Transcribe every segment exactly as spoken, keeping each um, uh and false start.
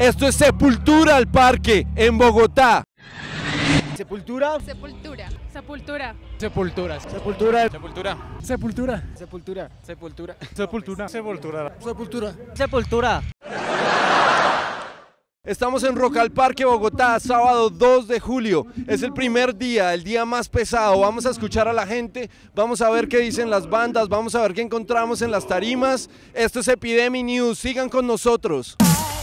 Esto es Sepultura al Parque en Bogotá. Sepultura. Sepultura. Sepultura. Sepultura. Sepultura. Sepultura. Sepultura. Sepultura. Sepultura. Sepultura. Sepultura. Sepultura. Sepultura. Estamos en Rock al Parque Bogotá, sábado dos de julio. Es el primer día, el día más pesado. Vamos a escuchar a la gente, vamos a ver qué dicen las bandas, vamos a ver qué encontramos en las tarimas. Esto es Epidemi News, sigan con nosotros.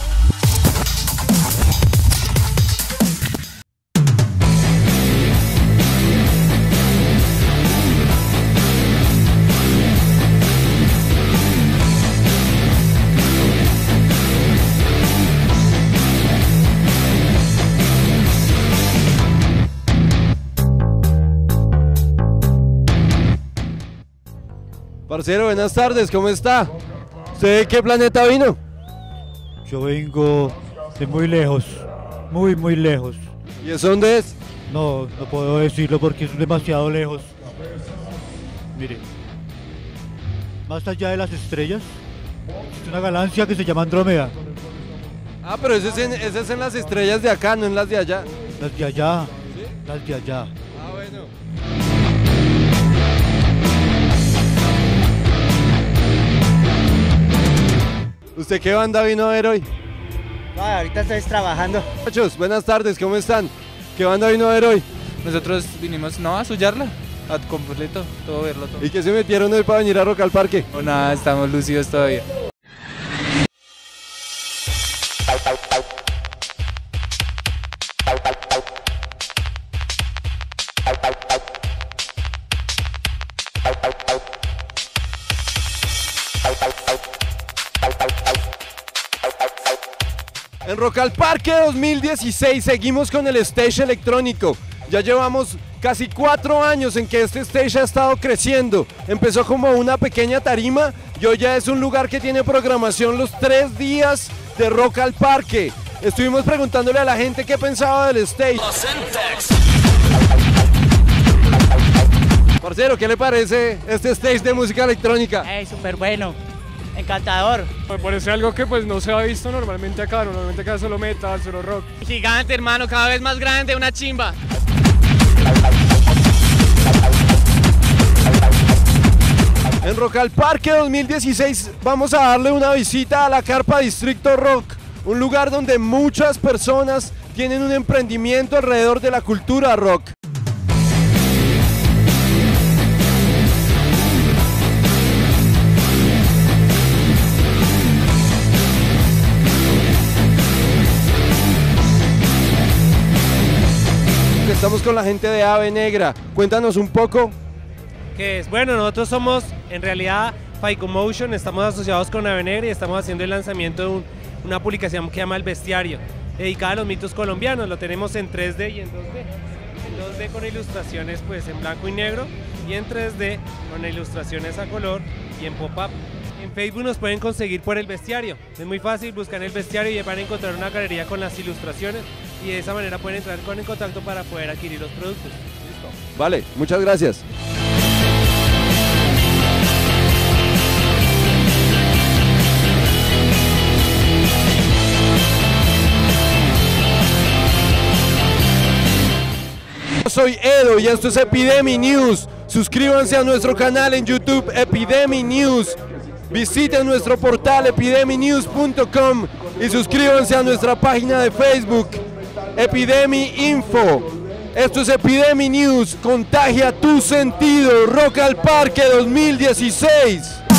Parcero, buenas tardes, ¿cómo está? ¿Usted de qué planeta vino? Yo vengo de muy lejos, muy muy lejos. ¿Y eso dónde es? No, no puedo decirlo porque es demasiado lejos. Mire, más allá de las estrellas, es una galaxia que se llama Andrómeda. Ah, pero ese es, en, ese es en las estrellas de acá, no en las de allá. Las de allá, ¿Sí? las de allá. Ah, bueno. ¿Usted qué banda vino a ver hoy? No, ahorita estoy trabajando. Muchachos, buenas tardes, ¿cómo están? ¿Qué banda vino a ver hoy? Nosotros vinimos, no, a suyarla, a completo, todo verlo todo. ¿Y qué se metieron hoy para venir a Rock al Parque? No, nada, estamos lucidos todavía. En Rock al Parque dos mil dieciséis seguimos con el stage electrónico. Ya llevamos casi cuatro años en que este stage ha estado creciendo. Empezó como una pequeña tarima y hoy ya es un lugar que tiene programación los tres días de Rock al Parque. Estuvimos preguntándole a la gente qué pensaba del stage. Parcero, ¿qué le parece este stage de música electrónica? ¡Ey, súper bueno! Encantador. Me parece algo que pues no se ha visto normalmente acá, normalmente acá es solo metal, solo rock. Gigante, hermano, cada vez más grande, una chimba. En Rock al Parque dos mil dieciséis vamos a darle una visita a la Carpa Distrito Rock, un lugar donde muchas personas tienen un emprendimiento alrededor de la cultura rock. Estamos con la gente de Ave Negra, cuéntanos un poco. ¿Qué es? Bueno, nosotros somos en realidad Faico Motion, estamos asociados con Ave Negra y estamos haciendo el lanzamiento de un, una publicación que se llama El Bestiario, dedicada a los mitos colombianos. Lo tenemos en tres D y en dos D. En dos D con ilustraciones pues en blanco y negro y en tres D con ilustraciones a color y en pop-up. En Facebook nos pueden conseguir por El Bestiario, es muy fácil, buscan El Bestiario y van a encontrar una galería con las ilustraciones y de esa manera pueden entrar con en contacto para poder adquirir los productos. ¿Listo? Vale, muchas gracias. Yo soy Edo y esto es Epidemi News. Suscríbanse a nuestro canal en YouTube Epidemi News. Visiten nuestro portal epidemi news punto com y suscríbanse a nuestra página de Facebook Epidemi Info. Esto es Epidemi News, contagia tu sentido. Rock al Parque dos mil dieciséis.